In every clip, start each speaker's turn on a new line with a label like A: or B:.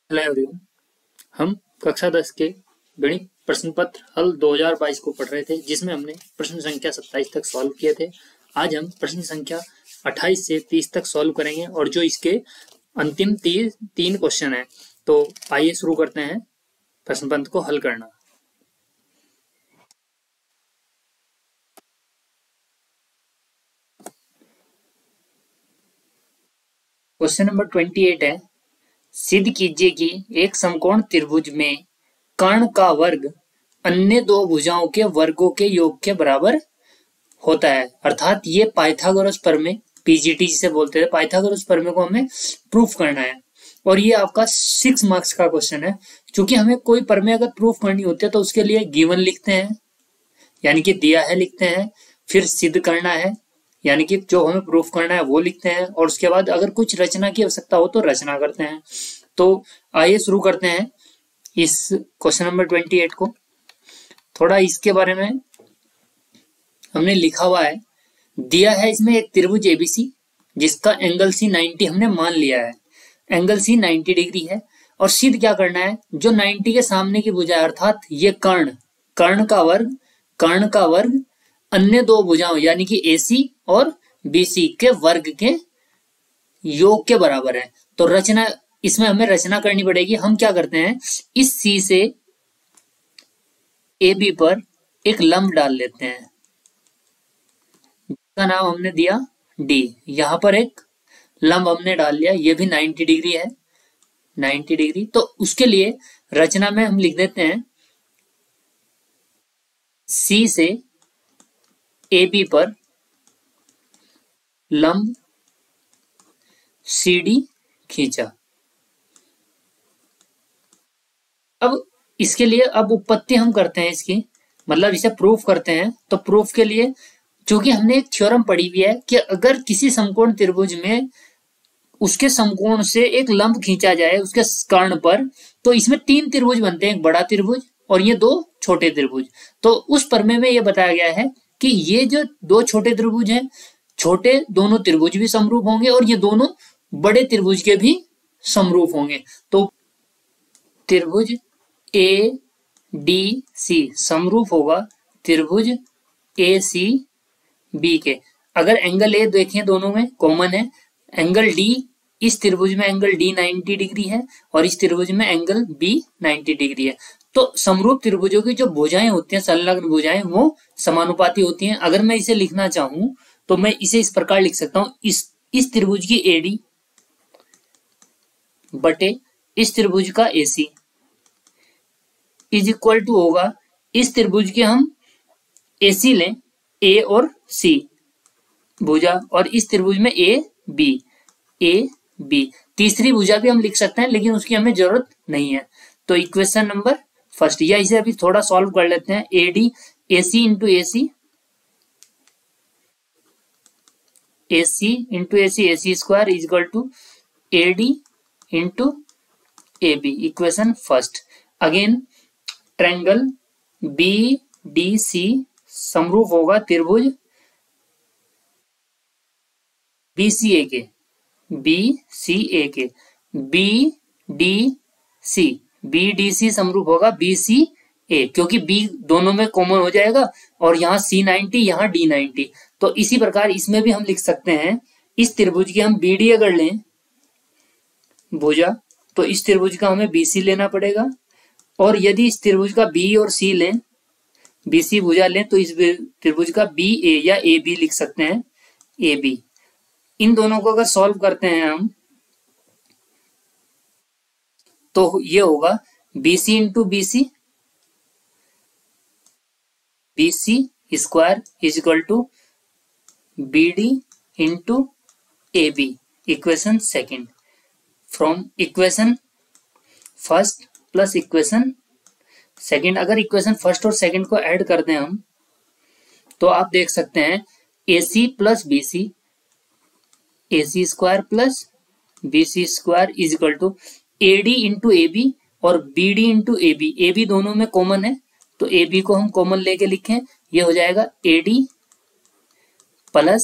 A: Hello everyone. हम कक्षा 10 के गणित प्रश्न पत्र हल 2022 को पढ़ रहे थे, जिसमें हमने प्रश्न संख्या 27 तक सॉल्व किए थे। आज हम प्रश्न संख्या 28 से 30 तक सॉल्व करेंगे और जो इसके अंतिम तीन क्वेश्चन हैं। तो आइए शुरू करते हैं प्रश्न पत्र को हल करना। क्वेश्चन नंबर 28 है, सिद्ध कीजिए कि एक समकोण त्रिभुज में कर्ण का वर्ग अन्य दो भुजाओं के वर्गों के योग के बराबर होता है। अर्थात ये पाइथागोरस प्रमेय, पीजीटी जिसे बोलते हैं, पाइथागोरस प्रमेय को हमें प्रूफ करना है और ये आपका 6 मार्क्स का क्वेश्चन है। क्योंकि हमें कोई प्रमेय अगर प्रूफ करनी होती है तो उसके लिए गिवन लिखते हैं, यानी कि दिया है लिखते हैं, फिर सिद्ध करना है यानी कि जो हमें प्रूफ करना है वो लिखते हैं, और उसके बाद अगर कुछ रचना की आवश्यकता हो तो रचना करते हैं। तो आइए शुरू करते हैं इस क्वेश्चन नंबर 28 को। थोड़ा इसके बारे में हमने लिखा हुआ है, दिया है इसमें एक त्रिभुज एबीसी जिसका एंगल सी 90 हमने मान लिया है। एंगल सी 90 डिग्री है और सिद्ध क्या करना है, जो 90 के सामने की भुजा है अर्थात ये कर्ण का वर्ग अन्य दो भुजाओं यानी कि एसी और बीसी के वर्ग के योग के बराबर है। तो रचना, इसमें हमें रचना करनी पड़ेगी। हम क्या करते हैं, इस सी से ए बी पर एक लंब डाल लेते हैं, जिसका नाम हमने दिया डी। यहां पर एक लंब हमने डाल लिया, ये भी 90 डिग्री है, 90 डिग्री। तो उसके लिए रचना में हम लिख देते हैं, सी से ए बी पर लंब सी डी खींचा। अब इसके लिए अब उत्पत्ति हम करते हैं इसकी, मतलब इसे प्रूफ करते हैं। तो प्रूफ के लिए चूंकि हमने एक थ्योरम पढ़ी हुई है कि अगर किसी समकोण त्रिभुज में उसके समकोण से एक लंब खींचा जाए उसके कर्ण पर, तो इसमें 3 त्रिभुज बनते हैं, एक बड़ा त्रिभुज और ये 2 छोटे त्रिभुज। तो उस प्रमेय में यह बताया गया है कि ये जो 2 छोटे त्रिभुज हैं, छोटे दोनों त्रिभुज भी समरूप होंगे और ये दोनों बड़े त्रिभुज के भी समरूप होंगे। तो त्रिभुज ए डी सी समरूप होगा त्रिभुज ए सी बी के। अगर एंगल ए देखें दोनों में कॉमन है, एंगल डी, इस त्रिभुज में एंगल डी 90 डिग्री है और इस त्रिभुज में एंगल बी 90 डिग्री है। तो समरूप त्रिभुजों की जो भुजाएं होती हैं, संलग्न भुजाएं, वो समानुपाती होती हैं। अगर मैं इसे लिखना चाहूं तो मैं इसे इस प्रकार लिख सकता हूं, इस त्रिभुज की एडी बटे इस त्रिभुज का एसी इज इक्वल टू होगा, इस त्रिभुज के हम एसी लें, ए और सी भुजा, और इस त्रिभुज में ए बी तीसरी भुजा भी हम लिख सकते हैं, लेकिन उसकी हमें जरूरत नहीं है। तो इक्वेशन नंबर फर्स्ट, या इसे अभी थोड़ा सॉल्व कर लेते हैं। AD AC into AC square is equal to AD into A B, equation first. Again triangle B D C समरूप होगा त्रिभुज बीसीए के, बी डी सी समरूप होगा बीसीए, क्योंकि बी दोनों में कॉमन हो जाएगा और यहाँ सी 90 यहाँ डी 90। तो इसी प्रकार इसमें भी हम लिख सकते हैं, इस त्रिभुज की हम बी डी अगर लें भुजा तो इस त्रिभुज का हमें बीसी लेना पड़ेगा, और यदि इस त्रिभुज का बी और सी लें, बीसी भुजा लें, तो इस त्रिभुज का बी ए या ए बी लिख सकते हैं, ए बी। इन दोनों को अगर सॉल्व करते हैं हम तो ये होगा BC into BC square is equal to B D into A B, equation second. From equation first plus equation second, अगर इक्वेशन फर्स्ट और सेकेंड को ऐड कर दें हम तो आप देख सकते हैं AC plus BC, AC square plus BC square is equal to AD into A B और B D into A B दोनों में कॉमन है, तो ए बी को हम कॉमन लेके लिखें, ये हो जाएगा एडी प्लस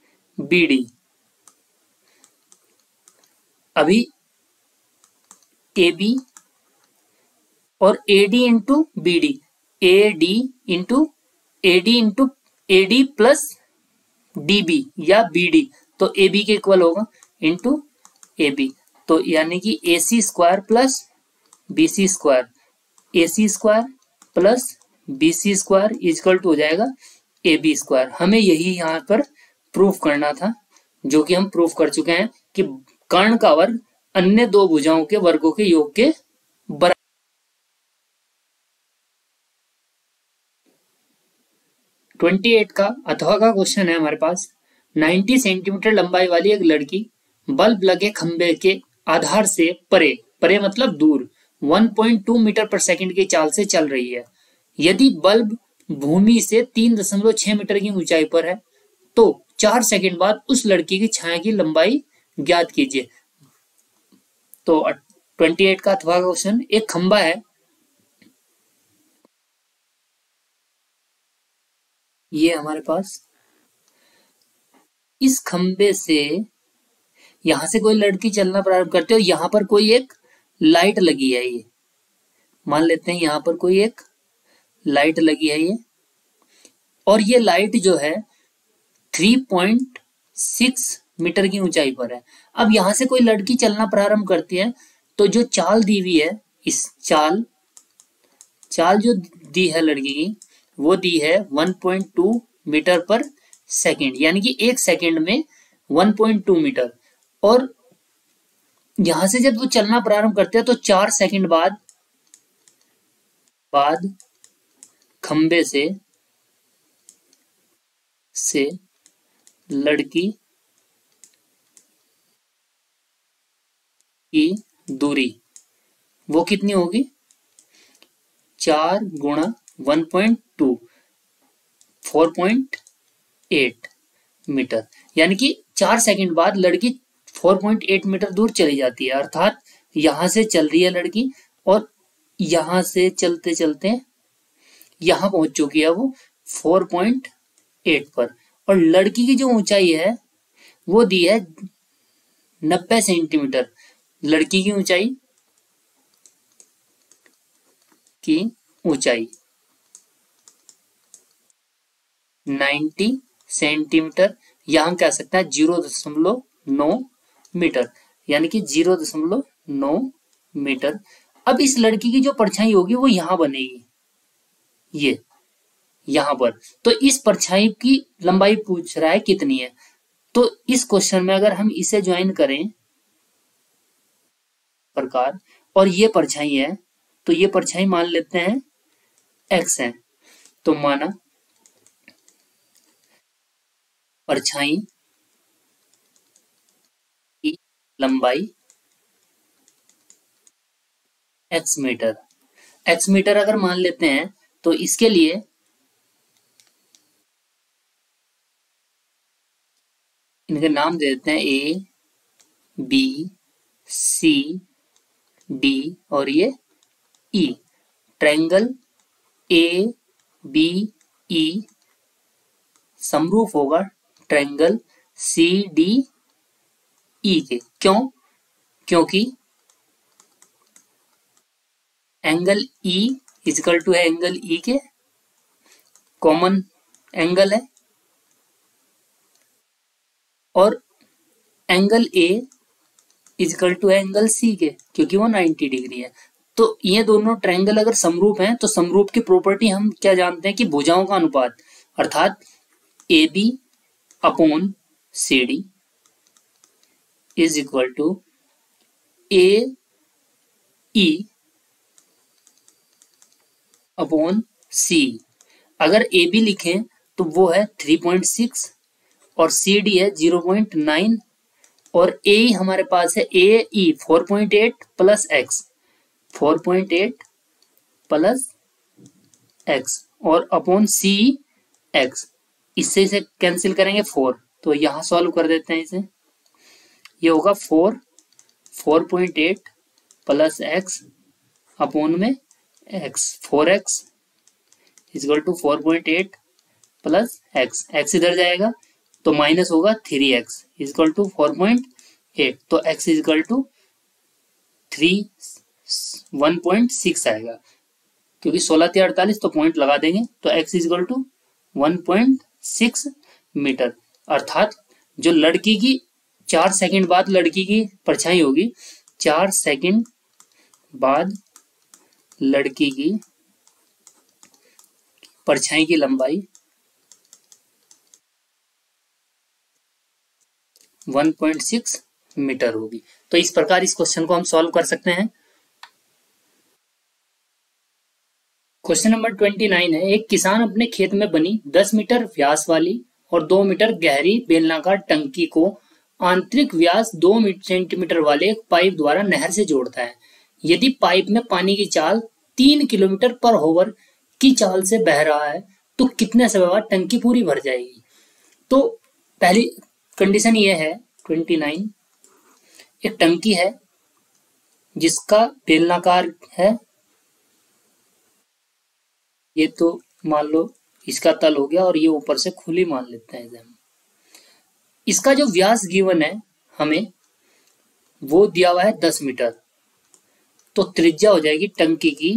A: बी डी। अभी ए बी और A D into B D, A D into A D plus D B या बी डी, तो ए बी के इक्वल होगा इंटू ए बी, तो यानी कि A C square plus B C square, A C square plus B C square equal to हो जाएगा A B square. हमें यही यहाँ पर प्रूफ करना था, जो कि हम प्रूफ कर चुके हैं कि कर्ण का वर्ग अन्य दो भुजाओं के वर्गों के योग के बराबर। 28 का अथवा का क्वेश्चन है हमारे पास। 90 सेंटीमीटर लंबाई वाली एक लड़की बल्ब लगे खंबे के आधार से परे मतलब दूर 1.2 मीटर पर सेकंड की चाल से चल रही है। यदि बल्ब भूमि से 3.6 मीटर की ऊंचाई पर है तो 4 सेकंड बाद उस लड़की की छाया की लंबाई ज्ञात कीजिए। तो 28 का अथवा का क्वेश्चन, एक खंबा है, ये हमारे पास, इस खंबे से यहां से कोई लड़की चलना प्रारंभ करते हो, यहां पर कोई एक लाइट लगी है, ये मान लेते हैं यहां पर कोई एक लाइट लगी है ये, और ये लाइट जो है 3.6 मीटर की ऊंचाई पर है। अब यहां से कोई लड़की चलना प्रारंभ करती है तो जो चाल दी हुई है, इस चाल जो दी है लड़की की, वो दी है 1.2 मीटर पर सेकंड, यानी कि एक सेकंड में 1.2 मीटर। और यहां से जब वो चलना प्रारंभ करते हैं तो 4 सेकंड बाद खंबे से लड़की की दूरी वो कितनी होगी, 4 गुणा 1.2, 4.8 मीटर, यानी कि 4 सेकंड बाद लड़की 4.8 मीटर दूर चली जाती है। अर्थात यहां से चल रही है लड़की और यहां से चलते चलते यहां पहुंच चुकी है वो 4.8 पर, और लड़की की जो ऊंचाई है वो दी है 90 सेंटीमीटर। लड़की की ऊंचाई 90 सेंटीमीटर, या हम कह सकते हैं 0.9 मीटर, यानी कि 0.9 मीटर। अब इस लड़की की जो परछाई होगी वो यहां बनेगी, ये यहां पर, तो इस परछाई की लंबाई पूछ रहा है कितनी है। तो इस क्वेश्चन में अगर हम इसे ज्वाइन करें प्रकार, और ये परछाई है, तो ये परछाई मान लेते हैं x है, तो माना परछाई की लंबाई x मीटर अगर मान लेते हैं तो इसके लिए इनके नाम दे देते हैं A, B, C, D और ये E। Triangle A, B, E समरूप होगा ट्रायंगल C, D, E के। क्यों? क्योंकि एंगल E इक्वल टू है एंगल E के, कॉमन एंगल है, और एंगल A इक्वल टू है एंगल C के, क्योंकि वो 90 डिग्री है। तो ये दोनों ट्रायंगल अगर समरूप हैं तो समरूप की प्रॉपर्टी हम क्या जानते हैं कि भुजाओं का अनुपात, अर्थात AB upon CD is equal to AE upon C। अगर AB लिखें तो वो है 3.6 और CD है 0.9, और AE हमारे पास है AE 4.8 plus x, 4.8 plus x, और अपॉन C x, इससे इसे कैंसिल करेंगे 4, तो यहां सॉल्व कर देते हैं इसे। ये होगा 4.8 प्लस x अपॉन में x, 4x equal to 4.8 plus x इधर जाएगा तो माइनस होगा 3x इक्वल टू 4.8, तो x इक्वल टू 3 1.6 आएगा, क्योंकि 16 × 48 तो पॉइंट लगा देंगे, तो x इक्वल टू 1.6 मीटर। अर्थात जो लड़की की 4 सेकंड बाद लड़की की परछाई होगी, 4 सेकंड बाद लड़की की परछाई की लंबाई 1.6 मीटर होगी। तो इस प्रकार इस क्वेश्चन को हम सॉल्व कर सकते हैं। क्वेश्चन नंबर 29 है, एक किसान अपने खेत में बनी 10 मीटर व्यास वाली और 2 मीटर गहरी बेलनाकार टंकी को आंतरिक व्यास 2 सेंटीमीटर वाले एक पाइप द्वारा नहर से जोड़ता है। यदि पाइप में पानी की चाल 3 किलोमीटर पर होवर की चाल से बह रहा है तो कितने समय बाद टंकी पूरी भर जाएगी। तो पहली कंडीशन ये है 29, एक टंकी है जिसका बेलनाकार है, ये तो मान लो इसका तल हो गया और ये ऊपर से खुली मान लेते हैं। इसका जो व्यास गिवन है हमें वो दिया हुआ है 10 मीटर, तो त्रिज्या हो जाएगी टंकी की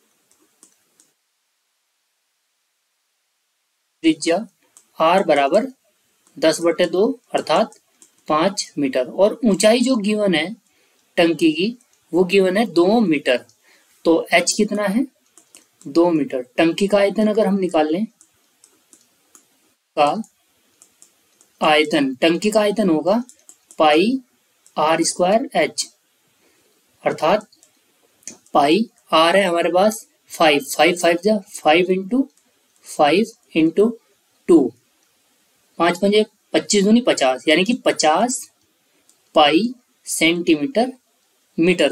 A: त्रिज्या r बराबर 10/2 अर्थात 5 मीटर, और ऊंचाई जो गिवन है टंकी की वो गिवन है 2 मीटर, तो h कितना है 2 मीटर। टंकी का आयतन अगर हम निकाल लें, टंकी का आयतन होगा पाई r²h, अर्थात पाई r है हमारे पास 5, 5 5 जा 5 × 5 × 2, 5 5 25 दूनी 50, यानी कि 50 पाई सेंटीमीटर मीटर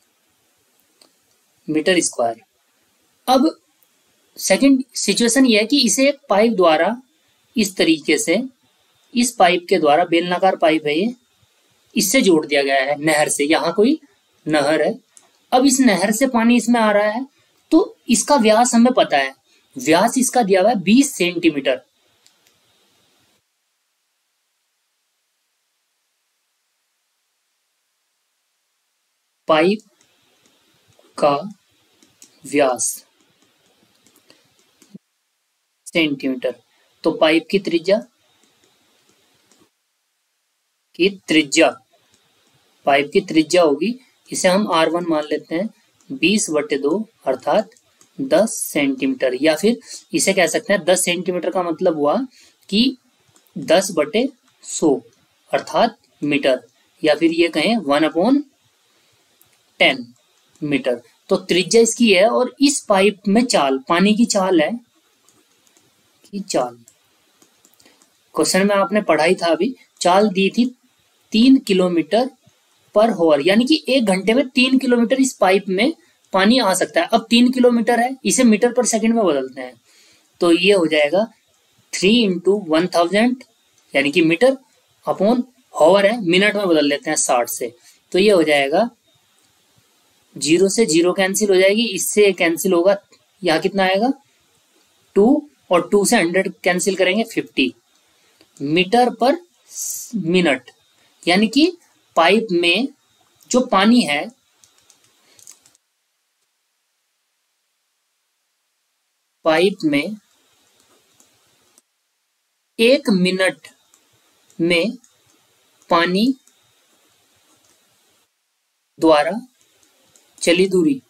A: स्क्वायर। अब सेकंड सिचुएशन ये है कि इसे एक पाइप द्वारा इस तरीके से, इस पाइप के द्वारा, बेलनाकार पाइप है ये, इससे जोड़ दिया गया है नहर से। यहाँ कोई नहर है, अब इस नहर से पानी इसमें आ रहा है, तो इसका व्यास हमें पता है, व्यास इसका दिया हुआ है 20 सेंटीमीटर। पाइप का व्यास सेंटीमीटर, तो पाइप की त्रिज्या पाइप की त्रिज्या होगी, इसे हम r1 मान लेते हैं, 20/2 अर्थात 10 सेंटीमीटर, या फिर इसे कह सकते हैं 10 सेंटीमीटर का मतलब हुआ कि 10/100 अर्थात मीटर, या फिर ये कहें 1/10 मीटर। तो त्रिज्या इसकी है, और इस पाइप में चाल, पानी की चाल है कि चाल, क्वेश्चन में आपने पढ़ाई था अभी, चाल दी थी 3 किलोमीटर पर होवर, यानी कि 1 घंटे में 3 किलोमीटर इस पाइप में पानी आ सकता है। अब 3 किलोमीटर है, इसे मीटर पर सेकंड में बदलते हैं, तो ये हो जाएगा 3 × 1000, यानी कि मीटर, अपॉन होवर है, मिनट में बदल लेते हैं 60 से, तो ये हो जाएगा 0 से 0 कैंसिल हो जाएगी, इससे कैंसिल होगा, यहाँ कितना आएगा 2, और 2 से 100 कैंसिल करेंगे 50 मीटर पर मिनट, यानी कि पाइप में जो पानी है, पाइप में 1 मिनट में पानी द्वारा चली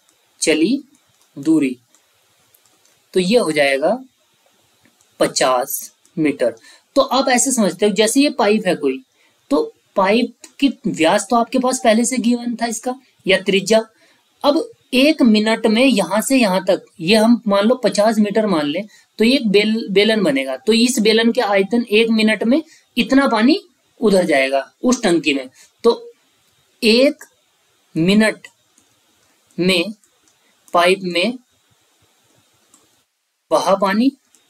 A: दूरी, तो ये हो जाएगा 50 मीटर। तो आप ऐसे समझते हो जैसे ये पाइप है कोई, तो पाइप की व्यास तो आपके पास पहले से गिवन था इसका, या त्रिज्या। अब 1 मिनट में यहां से यहां तक, ये हम मान लो 50 मीटर मान लें, तो ये एक बेलन बनेगा, तो इस बेलन के आयतन 1 मिनट में इतना पानी उधर जाएगा उस टंकी में। तो 1 मिनट में पाइप में बहा पानी,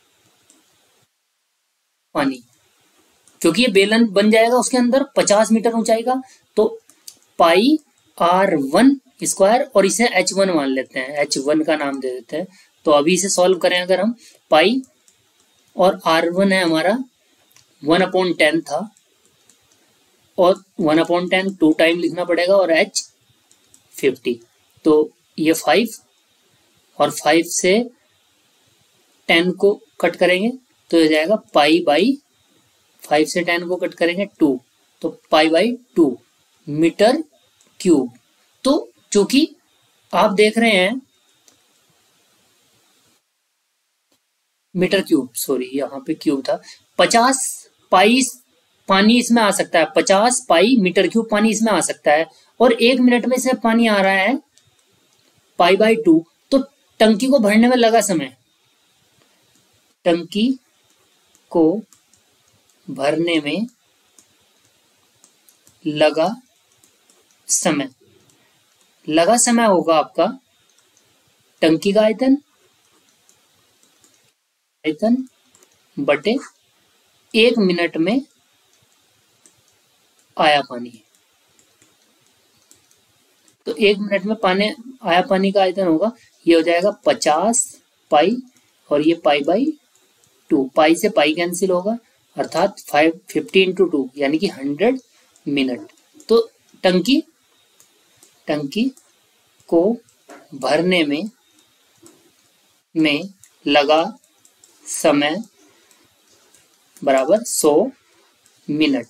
A: क्योंकि ये बेलन बन जाएगा उसके अंदर 50 मीटर ऊंचाई का, तो पाई r1² और इसे h1 मान लेते हैं, h1 का नाम दे देते हैं। तो अभी इसे सॉल्व करें अगर हम, पाई और r1 है हमारा 1/10 था, और 1/10 2 टाइम लिखना पड़ेगा, और h 50, तो ये 5 और 5 से 10 को कट करेंगे तो हो जाएगा पाई बाई 5 से 10 को कट करेंगे 2, तो पाई बाई 2 मीटर क्यूब। तो चूंकि आप देख रहे हैं मीटर क्यूब, सॉरी यहाँ पे क्यूब था, 50 पाई पानी इसमें आ सकता है, 50 पाई मीटर क्यूब पानी इसमें आ सकता है, और 1 मिनट में से पानी आ रहा है पाई बाई 2। तो टंकी को भरने में लगा समय, टंकी को भरने में लगा समय, लगा समय होगा आपका टंकी का आयतन बटे 1 मिनट में आया पानी। तो 1 मिनट में आया पानी का आयतन होगा, ये हो जाएगा 50 पाई और ये पाई बाई 2, पाई से पाई कैंसिल होगा, अर्थात 50 इंटू 2 यानी कि 100 मिनट। तो टंकी को भरने में लगा समय बराबर 100 मिनट।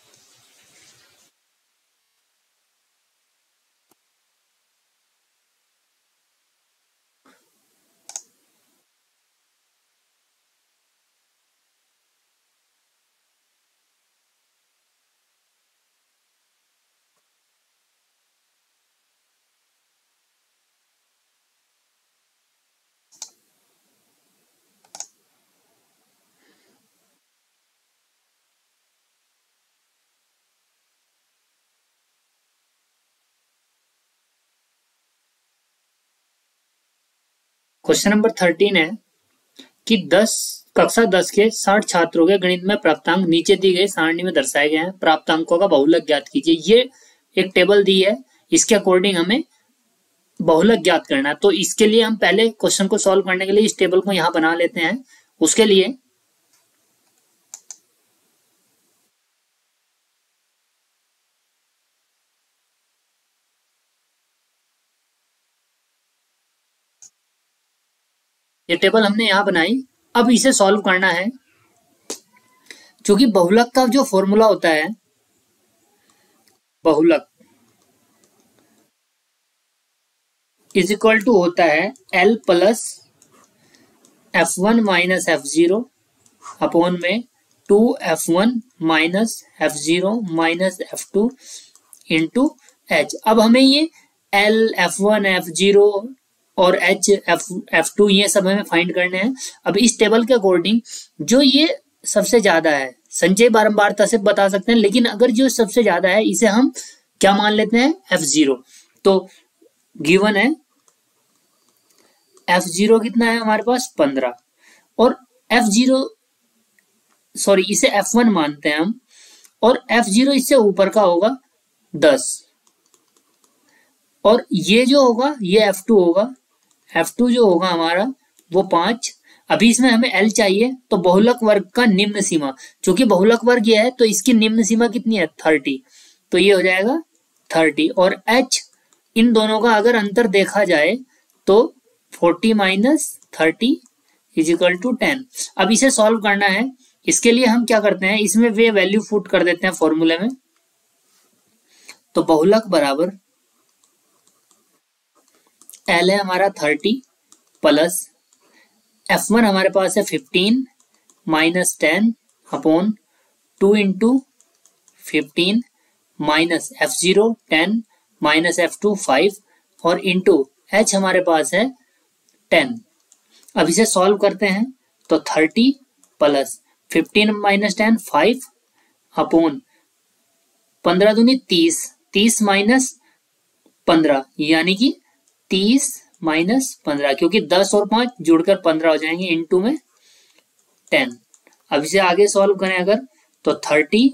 A: क्वेश्चन नंबर 13 है कि कक्षा 10 के 60 छात्रों के गणित में प्राप्तांक नीचे दी गई सारणी में दर्शाए गए हैं। प्राप्तांकों का बहुलक ज्ञात कीजिए। ये एक टेबल दी है, इसके अकॉर्डिंग हमें बहुलक ज्ञात करना है। तो इसके लिए हम पहले क्वेश्चन को सॉल्व करने के लिए इस टेबल को यहां बना लेते हैं। उसके लिए ये टेबल हमने यहां बनाई, अब इसे सॉल्व करना है। क्योंकि बहुलक का जो फॉर्मूला होता है, बहुलक इज इक्वल टू होता है L plus F1 minus F0 upon में 2F1 minus F0 minus F2 into H। अब हमें ये L, F1, F0 और H, F2 ये सब हमें फाइंड करने हैं। अब इस टेबल के अकॉर्डिंग जो ये सबसे ज्यादा है, संचय बारंबारता से बता सकते हैं, लेकिन अगर जो सबसे ज्यादा है इसे हम क्या मान लेते हैं, F0। तो गिवन है F0 कितना है हमारे पास 15, और F0 सॉरी इसे F1 मानते हैं हम, और F0 इससे ऊपर का होगा 10, और ये जो होगा ये F2 होगा, F2 जो होगा हमारा वो 5। अभी इसमें हमें L चाहिए, तो बहुलक वर्ग का निम्न सीमा, क्योंकि बहुलक वर्ग ये है तो इसकी निम्न सीमा कितनी है 30, तो ये हो जाएगा 30। और H, इन दोनों का अगर अंतर देखा जाए तो 40 माइनस 30 इज इक्वल टू 10। अब इसे सॉल्व करना है। इसके लिए हम क्या करते हैं, इसमें वे वैल्यू पुट कर देते हैं फॉर्मूले में। तो बहुलक बराबर L है हमारा 30 प्लस F1 हमारे पास है 15 minus 10 upon 2 into 15 minus F0 10 minus F2 5 और इंटू H हमारे पास है 10। अब इसे सॉल्व करते हैं तो 30 प्लस 15 माइनस 10 5 अपॉन 15 दूनी 30, 30 माइनस 15 यानी कि 30 माइनस 15, क्योंकि 10 और 5 जुड़कर 15 हो जाएंगे, इनटू में 10। अब इसे आगे सॉल्व करें अगर तो 30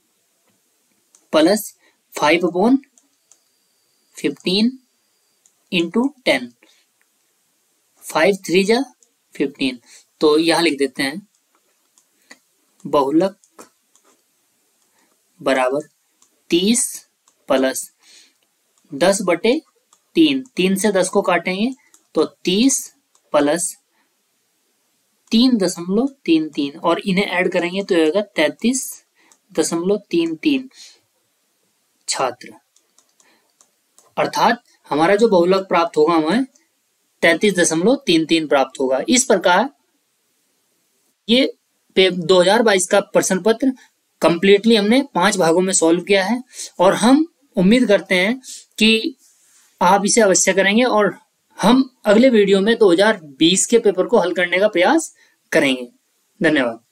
A: प्लस 5 अपॉन 15 इंटू 10, 5 3 जा 15। तो यहां लिख देते हैं बहुलक बराबर 30 प्लस 10 बटे 3, 3 से 10 को काटेंगे तो 30 प्लस 3.33 और इन्हें ऐड करेंगे तो होगा 33.33 छात्र। अर्थात हमारा जो बहुलक प्राप्त होगा हमें 33.33 प्राप्त होगा। इस प्रकार ये 2022 का प्रश्न पत्र कंप्लीटली हमने 5 भागों में सॉल्व किया है और हम उम्मीद करते हैं कि आप इसे अवश्य करेंगे और हम अगले वीडियो में 2020 के पेपर को हल करने का प्रयास करेंगे। धन्यवाद।